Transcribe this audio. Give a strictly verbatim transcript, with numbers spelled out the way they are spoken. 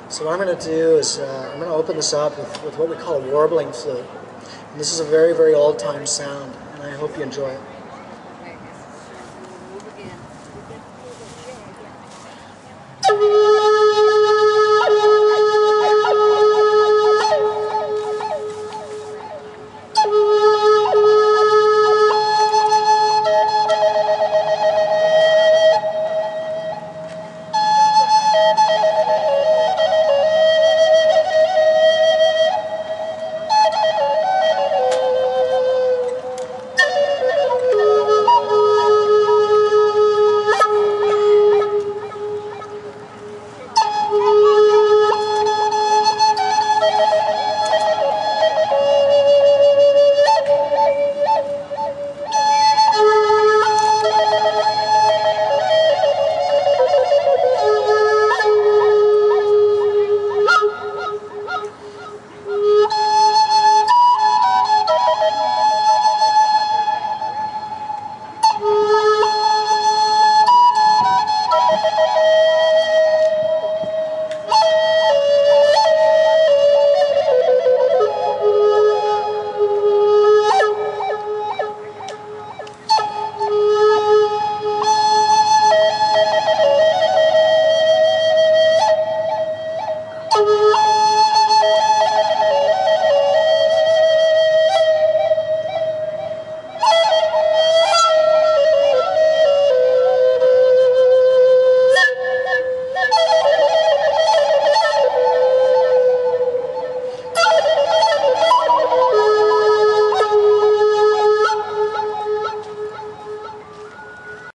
So what I'm going to do is uh, I'm going to open this up with, with what we call a warbling flute. And this is a very, very old-time sound, and I hope you enjoy it.